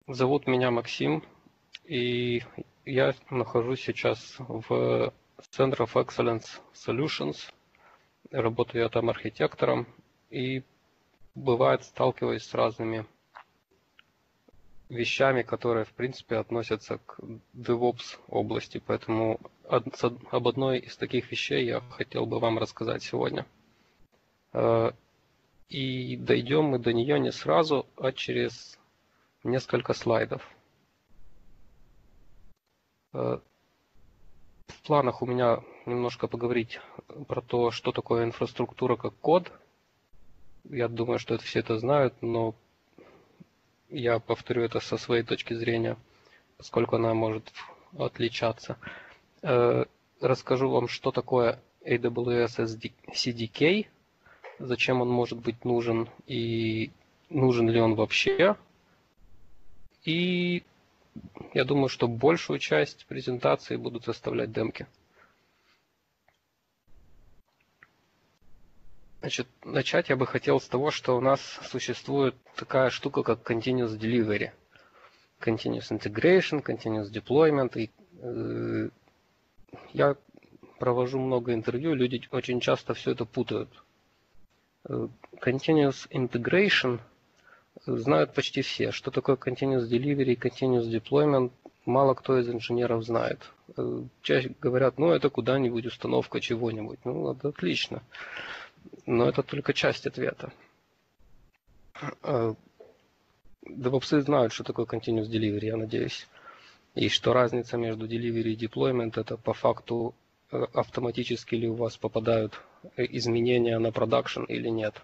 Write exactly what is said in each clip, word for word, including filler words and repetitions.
Зовут меня Максим, и я нахожусь сейчас в Center of Excellence Solutions. Работаю я там архитектором, и бывает сталкиваюсь с разными вещами, которые в принципе относятся к DevOps области. Поэтому об одной из таких вещей я хотел бы вам рассказать сегодня. И дойдем мы до нее не сразу, а через несколько слайдов. В планах у меня немножко поговорить про то, что такое инфраструктура как код. Я думаю, что это все это знают, но я повторю это со своей точки зрения, поскольку она может отличаться. Расскажу вам, что такое эй дабл ю эс си ди кей, зачем он может быть нужен и нужен ли он вообще. И я думаю, что большую часть презентации будут составлять демки. Значит, начать я бы хотел с того, что у нас существует такая штука, как Continuous Delivery, Continuous Integration, Continuous Deployment. И, э, я провожу много интервью, люди очень часто все это путают. Continuous Integration знают почти все. Что такое Continuous Delivery и Continuous Deployment, мало кто из инженеров знает. Чаще говорят, ну это куда-нибудь установка чего-нибудь. Ну, это отлично. Но это только часть ответа. DevOps знают, что такое Continuous Delivery, я надеюсь. И что разница между Delivery и Deployment, это по факту автоматически ли у вас попадают изменения на продакшн или нет.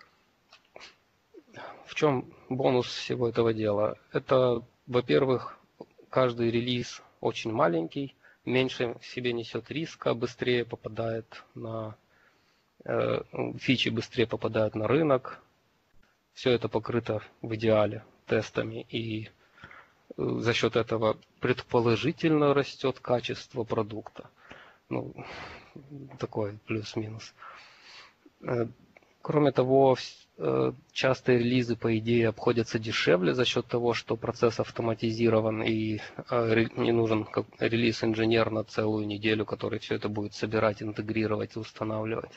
В чем бонус всего этого дела? Это, во-первых, каждый релиз очень маленький, меньше в себе несет риска, быстрее попадает на э, фичи, быстрее попадают на рынок. Все это покрыто в идеале тестами, и за счет этого предположительно растет качество продукта. Ну, такой плюс-минус. Кроме того, частые релизы, по идее, обходятся дешевле за счет того, что процесс автоматизирован и не нужен релиз-инженер на целую неделю, который все это будет собирать, интегрировать и устанавливать.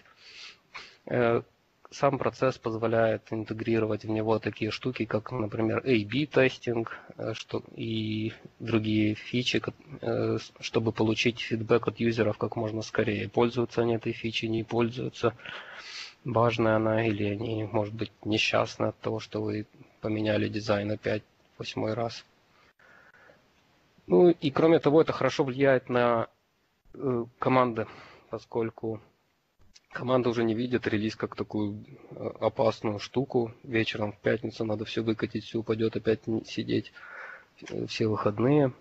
Сам процесс позволяет интегрировать в него такие штуки, как, например, эй би тестинг и другие фичи, чтобы получить фидбэк от юзеров как можно скорее. Пользуются они этой фичей, не пользуются, важная она или они, может быть, несчастны от того, что вы поменяли дизайн опять восьмой раз. Ну и кроме того, это хорошо влияет на э, команды, поскольку команда уже не видит релиз как такую опасную штуку. Вечером в пятницу надо все выкатить, все упадет, опять сидеть все выходные.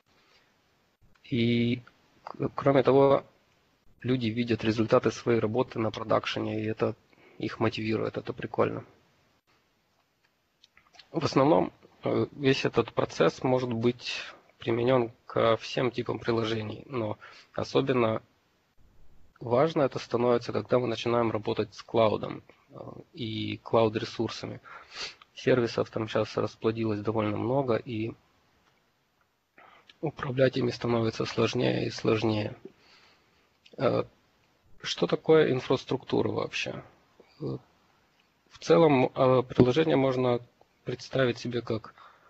И кроме того, люди видят результаты своей работы на продакшене, и это их мотивирует, это прикольно. В основном весь этот процесс может быть применен ко всем типам приложений, но особенно важно это становится, когда мы начинаем работать с клаудом и клауд-ресурсами. Сервисов там сейчас расплодилось довольно много, и управлять ими становится сложнее и сложнее. Что такое инфраструктура вообще? В целом приложение можно представить себе как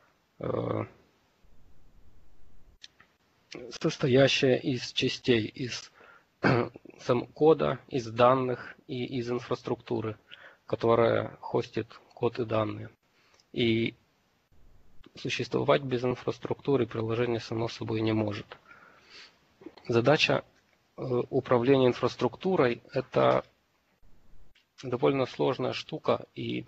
состоящее из частей, из сам кода, из данных и из инфраструктуры, которая хостит код и данные. И существовать без инфраструктуры приложение само собой не может. Задача управления инфраструктурой – это довольно сложная штука, и,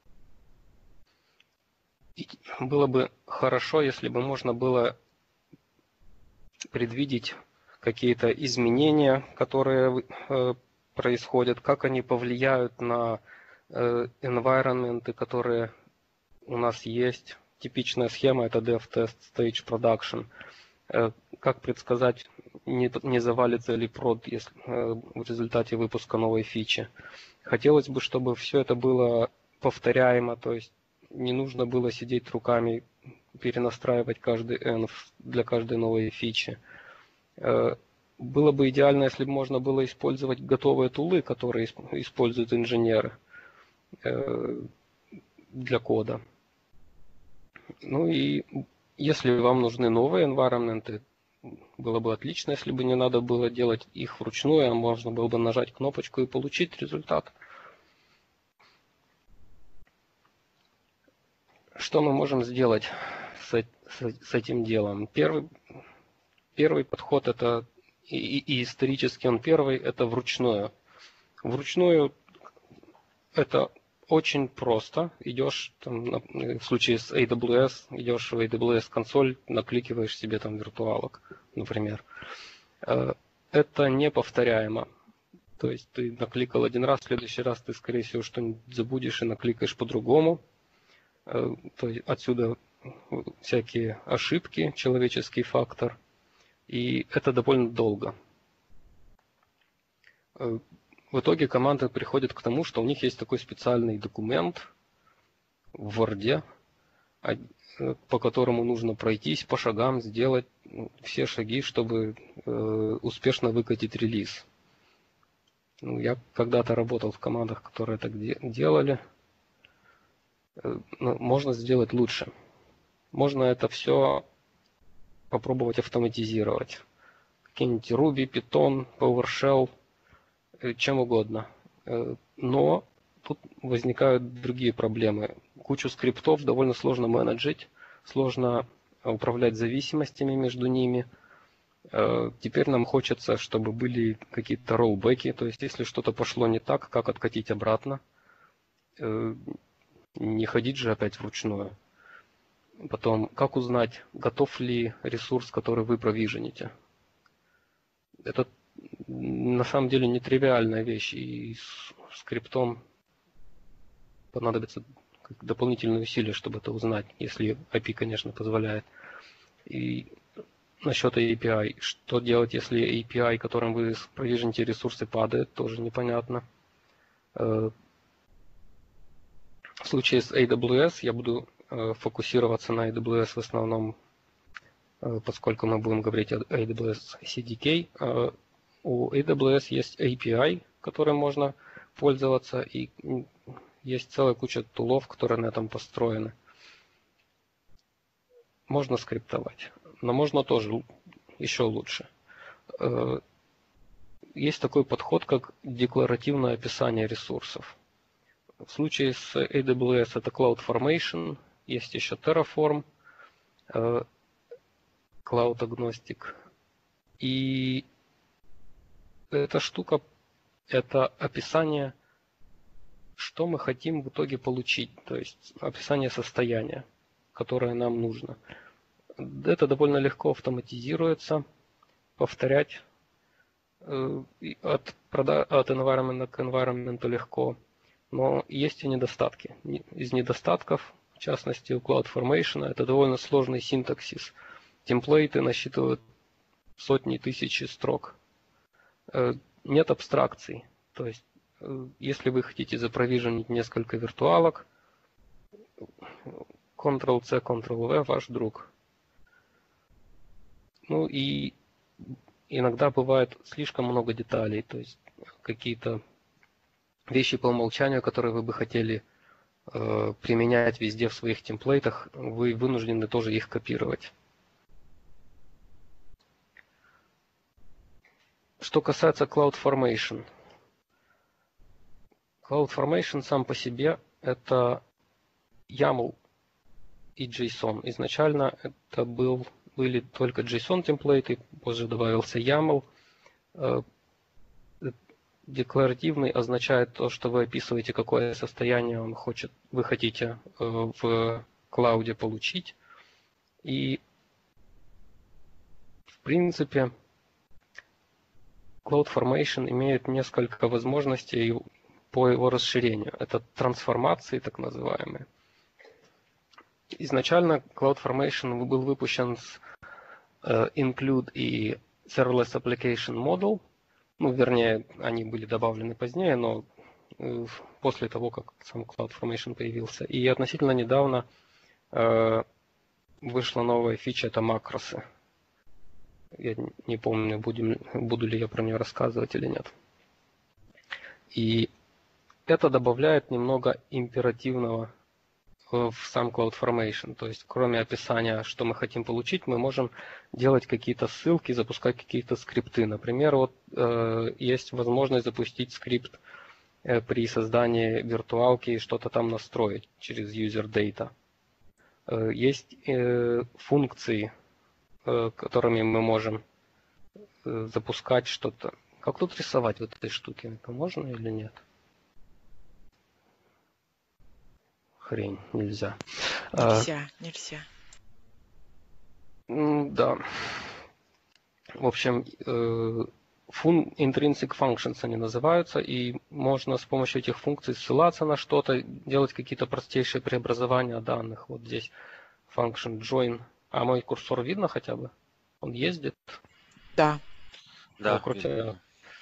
и было бы хорошо, если бы можно было предвидеть какие-то изменения, которые э, происходят, как они повлияют на э, environment, которые у нас есть. Типичная схема – это dev, test, stage, production. Э, как предсказать, не, не завалится ли прод если, э, в результате выпуска новой фичи. Хотелось бы, чтобы все это было повторяемо, то есть не нужно было сидеть руками, перенастраивать каждый env для каждой новой фичи. Было бы идеально, если бы можно было использовать готовые тулы, которые используют инженеры для кода. Ну и если вам нужны новые environment, было бы отлично, если бы не надо было делать их вручную, а можно было бы нажать кнопочку и получить результат. Что мы можем сделать с, с, с этим делом? Первый, первый подход это, и, и исторически он первый, это вручную. Вручную это очень просто. Идешь, там, в случае с эй дабл ю эс, идешь в эй дабл ю эс консоль, накликиваешь себе там виртуалок, например. Это неповторяемо. То есть ты накликал один раз, в следующий раз ты, скорее всего, что-нибудь забудешь и накликаешь по-другому. То есть отсюда всякие ошибки, человеческий фактор. И это довольно долго. В итоге команды приходят к тому, что у них есть такой специальный документ в Word, по которому нужно пройтись по шагам, сделать все шаги, чтобы успешно выкатить релиз. Ну, я когда-то работал в командах, которые так делали. Но можно сделать лучше. Можно это все попробовать автоматизировать. Какие-нибудь Ruby, Python, PowerShell, чем угодно. Но тут возникают другие проблемы. Кучу скриптов довольно сложно менеджить, сложно управлять зависимостями между ними. Теперь нам хочется, чтобы были какие-то роллбеки, то есть если что-то пошло не так, как откатить обратно. Не ходить же опять вручную. Потом, как узнать, готов ли ресурс, который вы провижените. Это на самом деле нетривиальная вещь, и с скриптом понадобится дополнительные усилия, чтобы это узнать, если эй пи ай, конечно, позволяет. И насчет эй пи ай. Что делать, если эй пи ай, которым вы провижените ресурсы, падает, тоже непонятно. В случае с эй дабл ю эс я буду э, фокусироваться на эй дабл ю эс в основном, э, поскольку мы будем говорить о эй дабл ю эс си ди кей. Э, у эй дабл ю эс есть эй пи ай, которым можно пользоваться, и есть целая куча тулов, которые на этом построены. Можно скриптовать, но можно тоже еще лучше. Э, есть такой подход, как декларативное описание ресурсов. В случае с эй дабл ю эс это CloudFormation, есть еще Terraform, Cloud Agnostic. И эта штука, это описание, что мы хотим в итоге получить, то есть описание состояния, которое нам нужно. Это довольно легко автоматизируется, повторять от, от environment к environment легко. Но есть и недостатки. Из недостатков, в частности у CloudFormation, это довольно сложный синтаксис. Темплейты насчитывают сотни тысяч строк. Нет абстракций. То есть, если вы хотите запровиженить несколько виртуалок, контрол-C, контрол-V ваш друг. Ну и иногда бывает слишком много деталей, то есть какие-то вещи по умолчанию, которые вы бы хотели э, применять везде в своих темплейтах, вы вынуждены тоже их копировать. Что касается CloudFormation. CloudFormation сам по себе это ямл и JSON. Изначально это был, были только JSON темплейты, позже добавился ямл. Э, Декларативный означает то, что вы описываете, какое состояние он хочет, вы хотите в клауде получить. И в принципе CloudFormation имеет несколько возможностей по его расширению. Это трансформации, так называемые. Изначально CloudFormation был выпущен с Include и Serverless Application Model. Ну, вернее, они были добавлены позднее, но после того, как сам CloudFormation появился. И относительно недавно э, вышла новая фича, это макросы. Я не помню, будем, буду ли я про нее рассказывать или нет. И это добавляет немного императивного в сам CloudFormation. То есть, кроме описания, что мы хотим получить, мы можем делать какие-то ссылки, запускать какие-то скрипты. Например, вот э, есть возможность запустить скрипт э, при создании виртуалки и что-то там настроить через user data. Э, есть э, функции, э, которыми мы можем э, запускать что-то. Как тут рисовать вот этой штуки? Это можно или нет? Хрень, нельзя. Нельзя, а, нельзя. Да. В общем, fun, intrinsic functions они называются, и можно с помощью этих функций ссылаться на что-то, делать какие-то простейшие преобразования данных. Вот здесь function join. А мой курсор видно хотя бы? Он ездит? Да. Да, Вокруг тебя.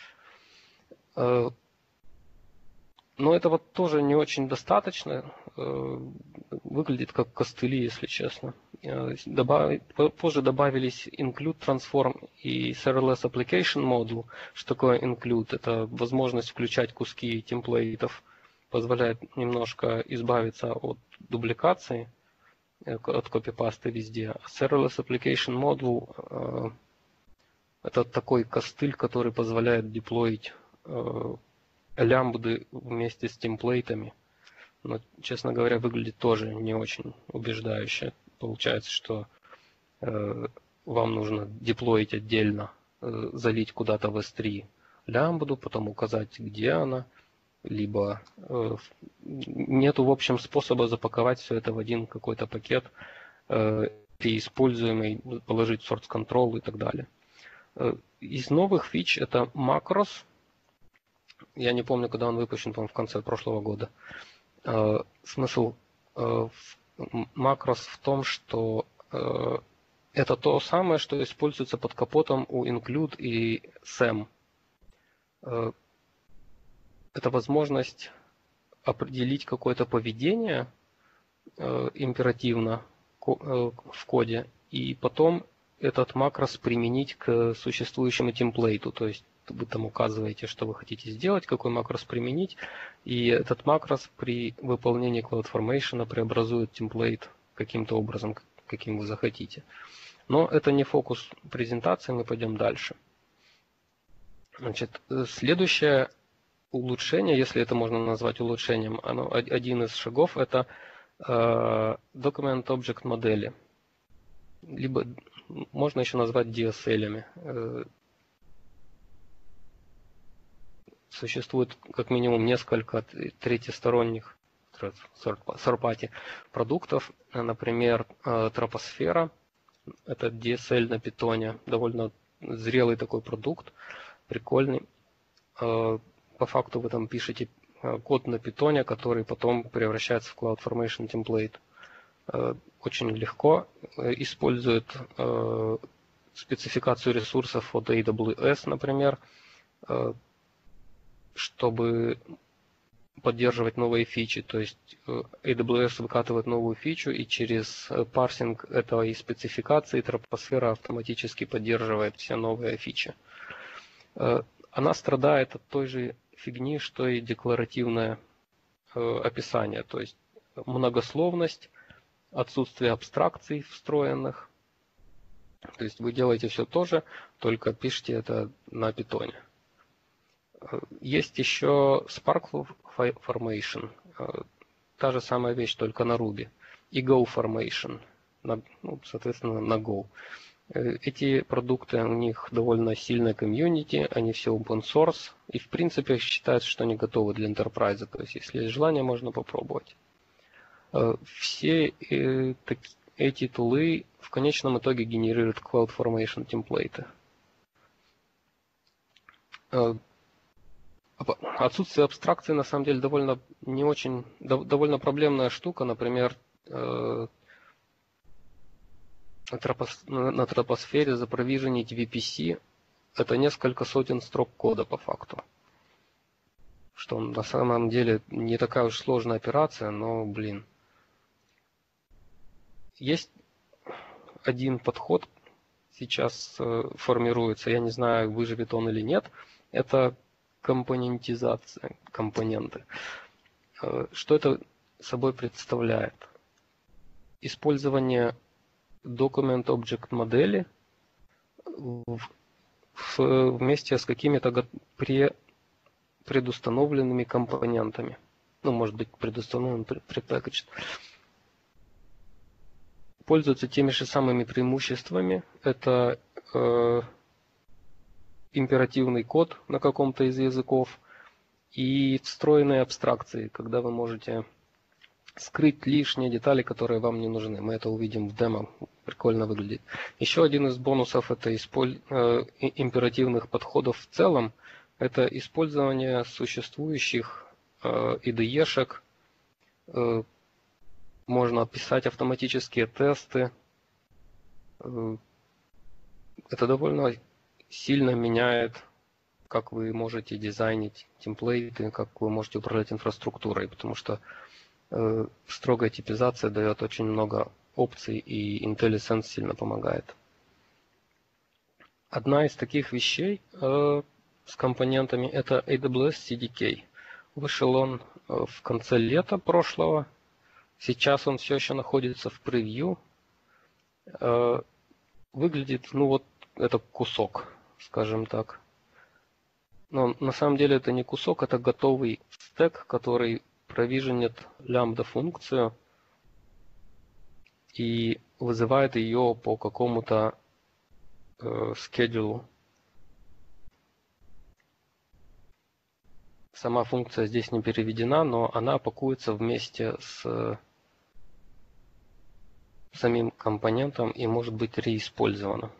Но этого тоже не очень достаточно. Выглядит как костыли, если честно. Добав... Позже добавились include transform и serverless application module. Что такое include? Это возможность включать куски темплейтов. Позволяет немножко избавиться от дубликации, от копипасты везде. Serverless application module это такой костыль, который позволяет деплоить лямбды вместе с темплейтами. Но, честно говоря, выглядит тоже не очень убеждающе. Получается, что э, вам нужно деплоить отдельно, э, залить куда-то в эс три лямбду, потом указать, где она, либо э, нету, в общем, способа запаковать все это в один какой-то пакет, э, используемый, положить source control и так далее. Э, из новых фич это макрос. Я не помню, когда он выпущен, по-моему, в конце прошлого года. Э, смысл э, макрос в том, что э, это то самое, что используется под капотом у include и сэм. Э, это возможность определить какое-то поведение э, императивно ко- э, в коде, и потом этот макрос применить к существующему темплейту. То есть вы там указываете, что вы хотите сделать, какой макрос применить, и этот макрос при выполнении CloudFormation преобразует темплейт каким-то образом, каким вы захотите. Но это не фокус презентации, мы пойдем дальше. Значит, следующее улучшение, если это можно назвать улучшением, оно, один из шагов, это э, Document Object модели. Либо можно еще назвать ди эс эл-ами. Существует как минимум несколько третьесторонних third-party продуктов. Например, Troposphere. Это ди эс эл на питоне. Довольно зрелый такой продукт. Прикольный. По факту вы там пишете код на питоне, который потом превращается в CloudFormation темплейт. Очень легко. Использует спецификацию ресурсов от эй дабл ю эс, например, чтобы поддерживать новые фичи. То есть эй дабл ю эс выкатывает новую фичу, и через парсинг этой спецификации Troposphere автоматически поддерживает все новые фичи. Она страдает от той же фигни, что и декларативное описание. То есть многословность, отсутствие абстракций встроенных. То есть вы делаете все то же, только пишите это на питоне. Есть еще Spark Formation, та же самая вещь, только на Ruby, и Go Formation, на, ну, соответственно, на Go. Эти продукты, у них довольно сильная комьюнити, они все open source, и в принципе считается, что они готовы для Enterprise, то есть если есть желание, можно попробовать. Все эти тулы в конечном итоге генерируют CloudFormation темплейты. Отсутствие абстракции на самом деле довольно не очень, довольно проблемная штука. Например, на Troposphere запровиженить ви пи си это несколько сотен строк кода по факту. Что на самом деле не такая уж сложная операция, но, блин. Есть один подход сейчас э, формируется, я не знаю, выживет он или нет, это компонентизация, компоненты. Э, что это собой представляет? Использование Document Object модели в, в, вместе с какими-то пре, предустановленными компонентами. Ну, может быть, предустановлен, prepackaged. Пользуются теми же самыми преимуществами. Это э, императивный код на каком-то из языков и встроенные абстракции, когда вы можете скрыть лишние детали, которые вам не нужны. Мы это увидим в демо. Прикольно выглядит. Еще один из бонусов это исполь... э, императивных подходов в целом. Это использование существующих э, ай ди и-шек. Э, можно писать автоматические тесты. Э, это довольно сильно меняет, как вы можете дизайнить темплейты, как вы можете управлять инфраструктурой, потому что э, строгая типизация дает очень много опций, и IntelliSense сильно помогает. Одна из таких вещей э, с компонентами это эй дабл ю эс си ди кей. Вышел он э, в конце лета прошлого. Сейчас он все еще находится в превью. Э, выглядит, ну вот, это кусок, скажем так. Но на самом деле это не кусок, это готовый стек, который провиженит лямбда-функцию и вызывает ее по какому-то э, schedule. Сама функция здесь не переведена, но она пакуется вместе с самим компонентом и может быть реиспользована.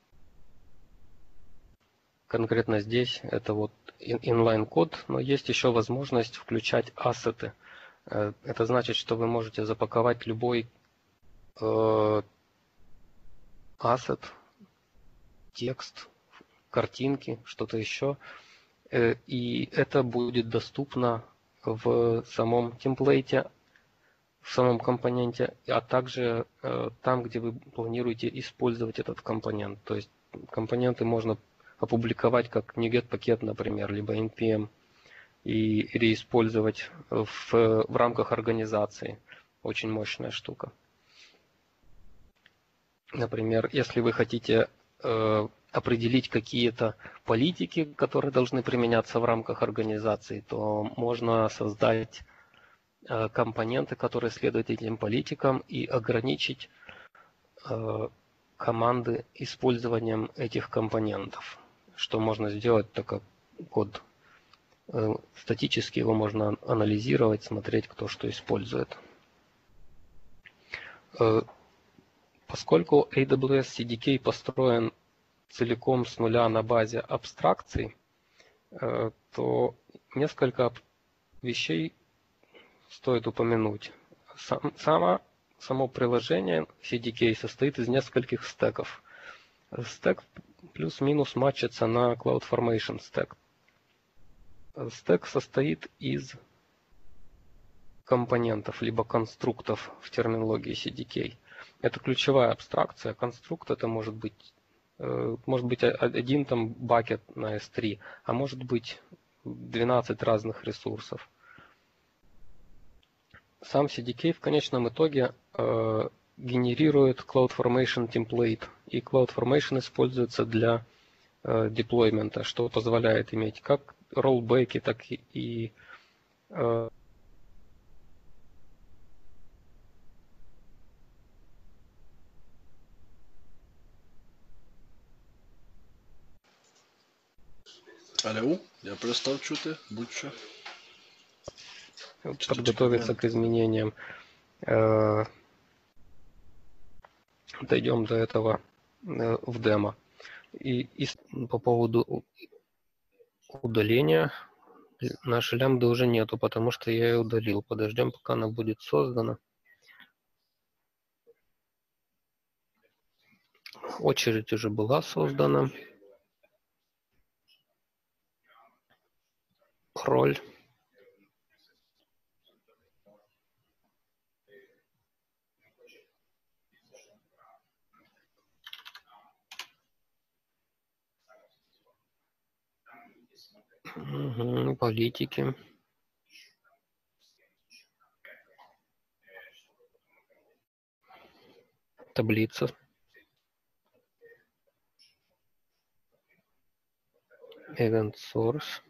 Конкретно здесь это вот inline код, но есть еще возможность включать ассеты. Это значит, что вы можете запаковать любой э, ассет, текст, картинки, что-то еще, э, и это будет доступно в самом темплейте, в самом компоненте, а также э, там, где вы планируете использовать этот компонент. То есть компоненты можно опубликовать как NuGet пакет, например, либо эн пи эм, и реиспользовать в, в рамках организации. Очень мощная штука. Например, если вы хотите э, определить какие-то политики, которые должны применяться в рамках организации, то можно создать э, компоненты, которые следуют этим политикам, и ограничить э, команды использованием этих компонентов. Что можно сделать, так как код э, статически его можно анализировать, смотреть, кто что использует. Э, Поскольку эй дабл ю эс си ди кей построен целиком с нуля на базе абстракций, то несколько вещей стоит упомянуть. Само, само приложение си ди кей состоит из нескольких стеков. Стек плюс-минус матчится на CloudFormation стек. Стек состоит из компонентов, либо конструктов в терминологии си ди кей. Это ключевая абстракция. Конструкт это может быть, может быть один там бакет на эс три, а может быть двенадцать разных ресурсов. Сам си ди кей в конечном итоге э, генерирует CloudFormation template, и CloudFormation используется для э, деплоймента, что позволяет иметь как роллбеки, так и, и э, Алло, я перестав чути, будь-що. подготовиться к изменениям. Э, дойдем до этого э, в демо. И, и по поводу удаления нашей лямбды уже нету, потому что я ее удалил. Подождем, пока она будет создана. Очередь уже была создана. Роль. Угу, политики. Таблица. Event source.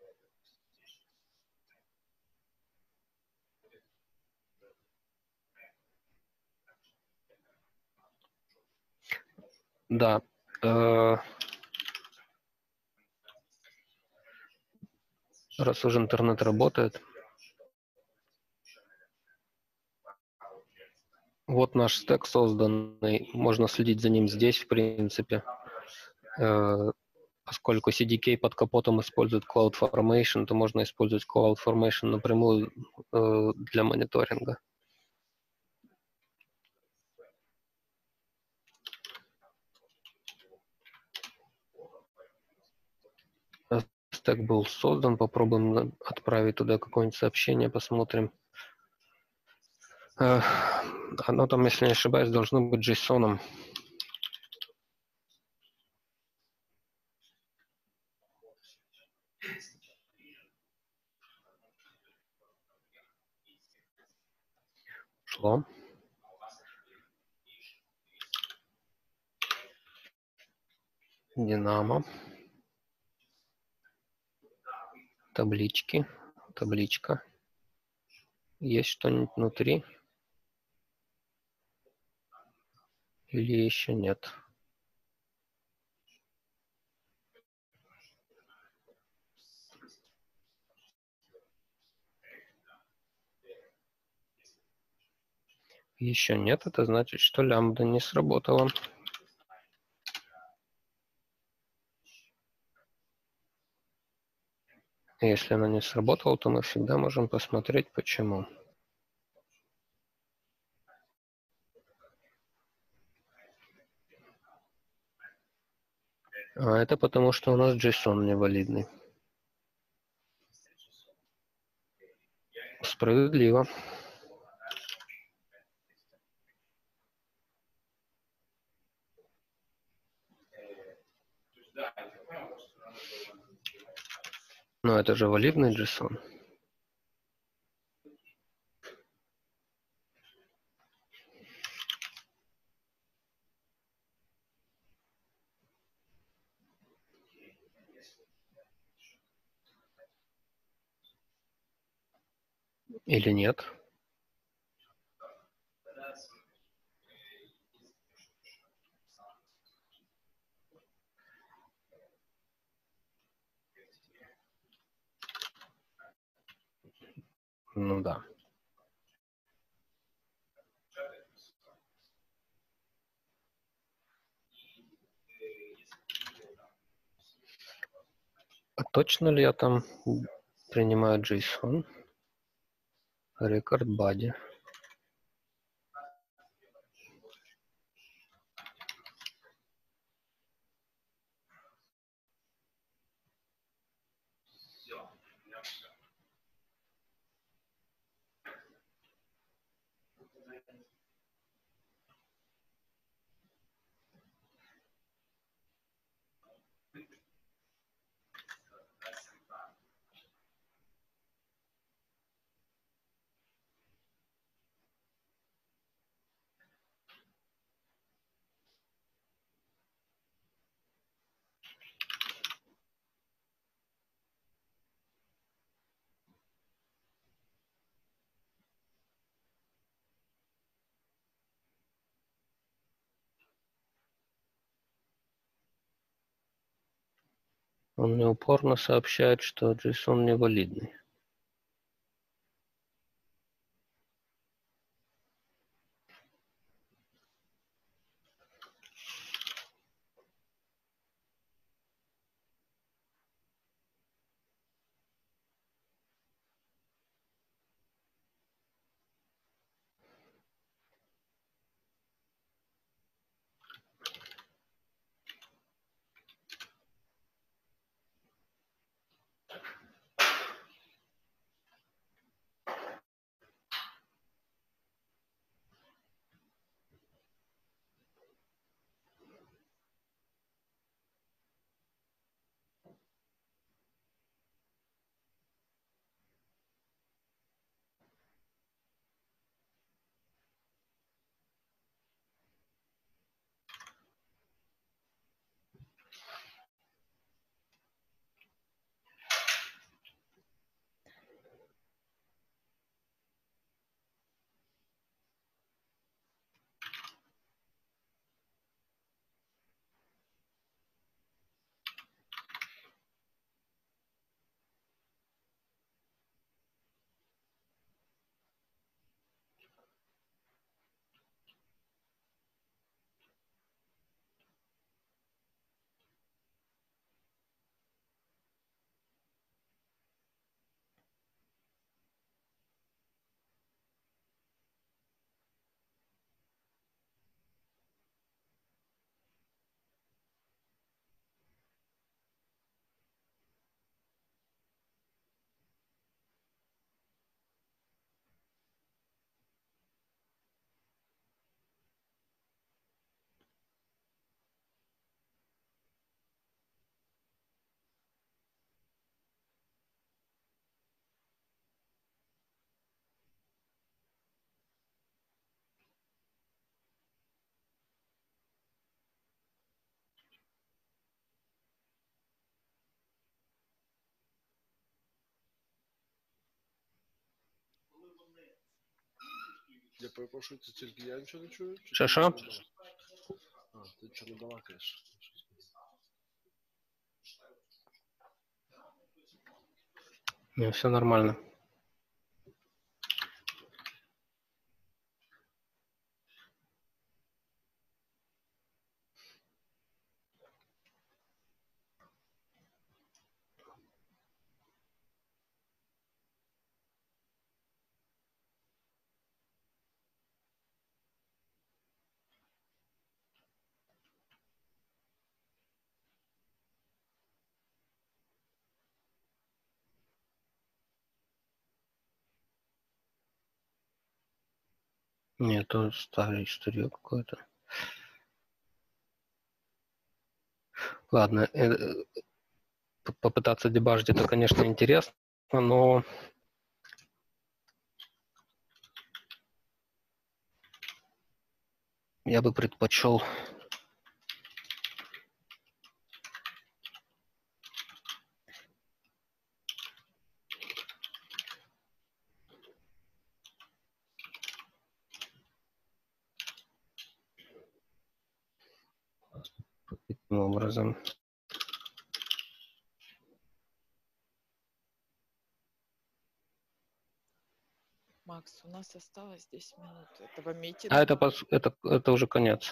Да. Э, раз уже интернет работает. Вот наш стек созданный. Можно следить за ним здесь, в принципе. Э, поскольку си ди кей под капотом использует CloudFormation, то можно использовать CloudFormation напрямую э, для мониторинга. Стек был создан, попробуем отправить туда какое-нибудь сообщение, посмотрим. Э, оно там, если не ошибаюсь, должно быть JSON. Шло. Динамо. Таблички. Табличка. Есть что-нибудь внутри? Или еще нет? Еще нет, это значит, что лямбда не сработала. Если она не сработала, то мы всегда можем посмотреть, почему. А это потому, что у нас JSON невалидный. Справедливо. Но это же валидный JSON. Или нет? Ну да. А точно ли я там принимаю JSON? Record body. Он мне упорно сообщает, что JSON невалидный. Я перепрошую, це тільки я нічого не чую? Чи Що, ти що? нічого не балакаєш? А, ти нічого не балакаєш. Не, все нормально. Нет, это старый история какой-то. Ладно, э, попытаться дебажить это, конечно, интересно, но я бы предпочел таким образом. Макс, у нас осталось десять минут этого А митинга. это, пос- это, это уже конец.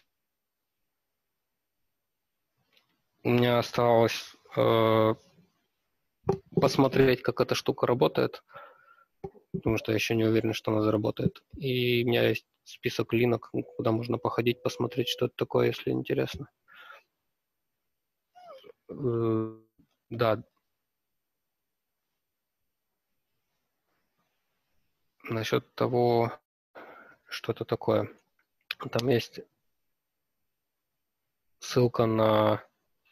У меня осталось э, посмотреть, как эта штука работает, потому что я еще не уверен, что она заработает. И у меня есть список линок, куда можно походить, посмотреть, что это такое, если интересно. Э, да. Насчет того, что это такое. Там есть ссылка на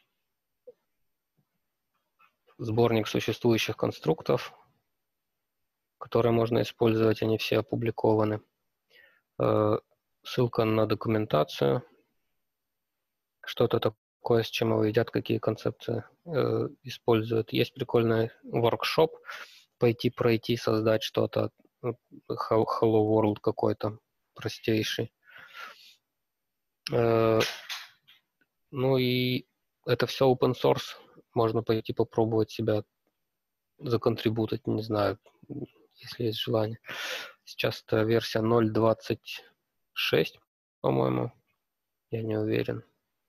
сборник существующих конструктов, которые можно использовать, они все опубликованы. Ссылка на документацию, что это такое, с чем его едят, какие концепции э, используют. Есть прикольный воркшоп, пойти пройти, создать что-то, Hello World какой-то простейший. Э, ну и это все open source, можно пойти попробовать себя законтрибутить, не знаю, если есть желание. Сейчас это версия ноль точка двадцать шесть, по-моему, я не уверен.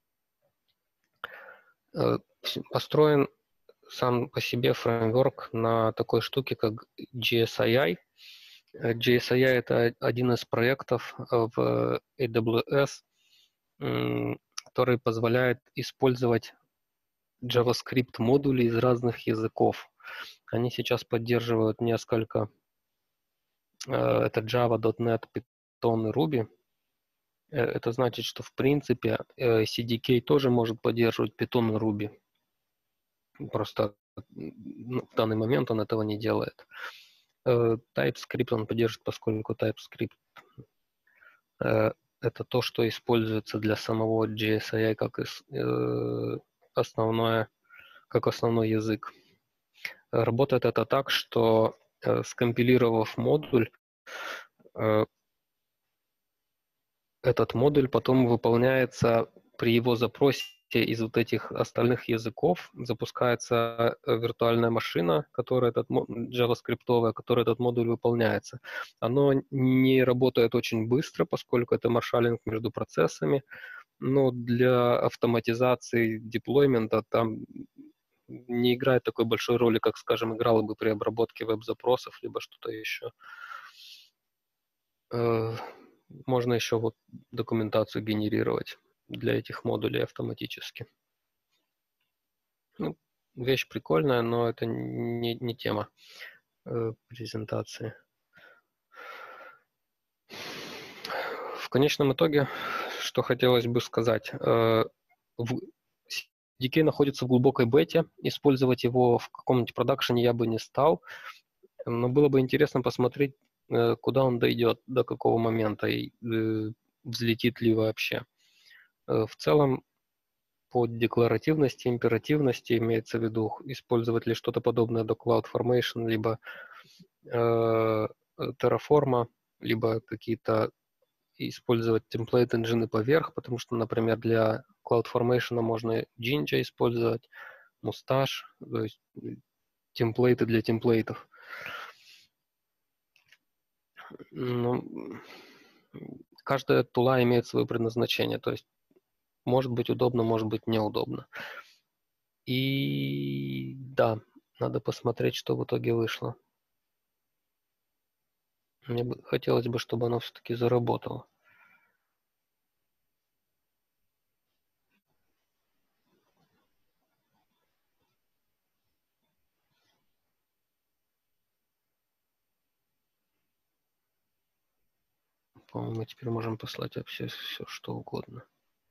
Построен сам по себе фреймворк на такой штуке, как джи эс ай ай. джи эс ай ай – это один из проектов в эй дабл ю эс, который позволяет использовать JavaScript модули из разных языков. Они сейчас поддерживают несколько. Это Java, .дот нет, Python и Ruby. Это значит, что в принципе си ди кей тоже может поддерживать Python и Ruby. Просто ну, в данный момент он этого не делает. TypeScript он поддерживает, поскольку TypeScript это то, что используется для самого джи эс ай ай как основное, как основной язык. Работает это так, что скомпилировав модуль, этот модуль потом выполняется при его запросе из вот этих остальных языков, запускается виртуальная машина, которая этот JavaScript, которая этот модуль выполняется. Оно не работает очень быстро, поскольку это маршалинг между процессами, но для автоматизации деплоймента там не играет такой большой роли, как, скажем, играло бы при обработке веб-запросов, либо что-то еще. Можно еще вот документацию генерировать для этих модулей автоматически. Ну, вещь прикольная, но это не, не тема э, презентации. В конечном итоге, что хотелось бы сказать, э, си ди кей находится в глубокой бете, использовать его в каком-нибудь продакшене я бы не стал, но было бы интересно посмотреть, э, куда он дойдет, до какого момента и э, взлетит ли вообще. Э, в целом, по декларативности, императивности имеется в виду, использовать ли что-то подобное до CloudFormation, либо э, Terraform. либо какие-то использовать template engine поверх, потому что, например, для CloudFormation можно Jinja использовать, Mustache, то есть темплейты для темплейтов. Ну, каждая тула имеет свое предназначение, то есть может быть удобно, может быть неудобно. И да, надо посмотреть, что в итоге вышло. Мне бы хотелось бы, чтобы оно все-таки заработало. По-моему, мы теперь можем послать вообще все, что угодно.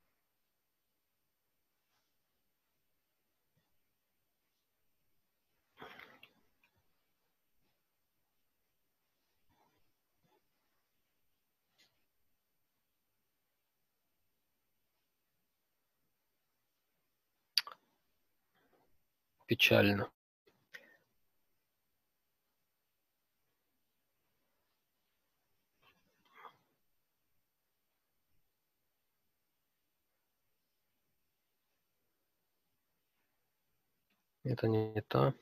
Печально. Это не та.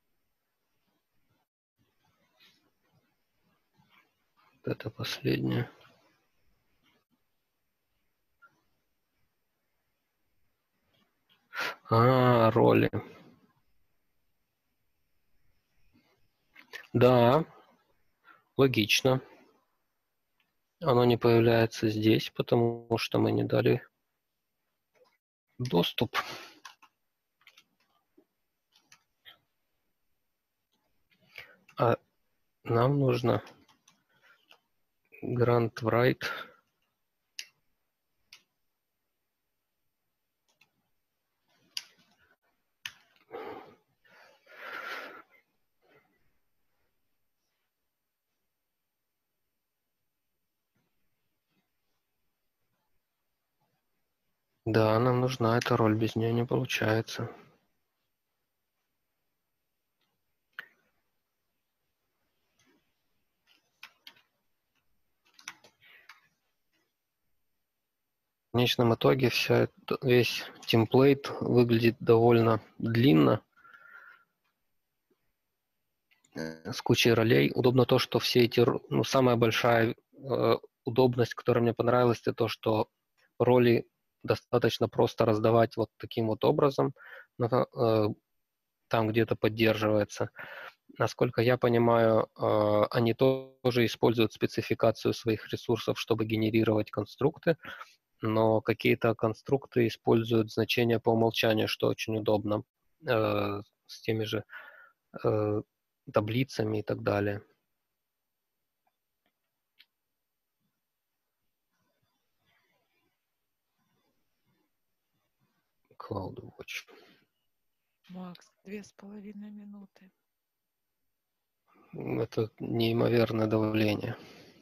Это последняя. А, роли. Да, логично. Оно не появляется здесь, потому что мы не дали доступ. А нам нужно grant write. Да, нам нужна эта роль, без нее не получается. В конечном итоге вся, весь темплейт выглядит довольно длинно, с кучей ролей. Удобно то, что все эти... Ну, самая большая э, удобность, которая мне понравилась, это то, что роли достаточно просто раздавать вот таким вот образом. Э, там где-то поддерживается. Насколько я понимаю, э, они тоже используют спецификацию своих ресурсов, чтобы генерировать конструкты, но какие-то конструкты используют значения по умолчанию, что очень удобно э, с теми же э, таблицами и так далее. CloudWatch. Макс, две с половиной минуты. Это неимоверное давление.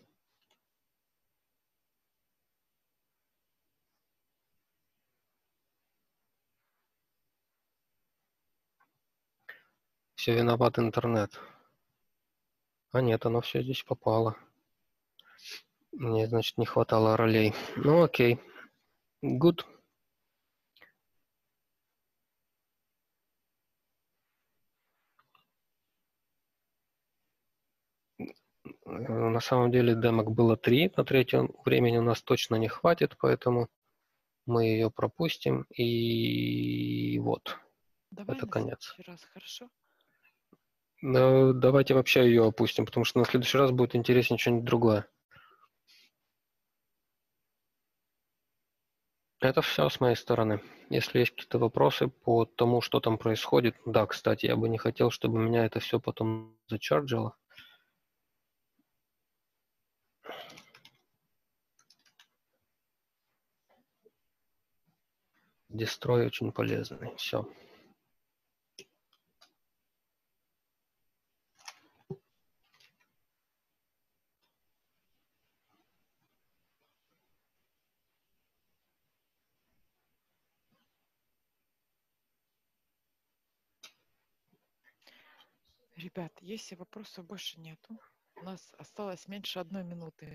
Все виноват интернет. А нет, оно все здесь попало. Мне, значит, не хватало ролей. Ну, окей. Good. На самом деле демок было три, на третьем времени у нас точно не хватит, поэтому мы ее пропустим. И вот, Давай это на конец. следующий раз, хорошо? Но давайте вообще ее опустим, потому что на следующий раз будет интереснее что-нибудь другое. Это все с моей стороны. Если есть какие-то вопросы по тому, что там происходит, да, кстати, я бы не хотел, чтобы меня это все потом зачарджило. Дестрой очень полезный. Все. Ребят, если вопросов больше нету, У нас осталось меньше одной минуты.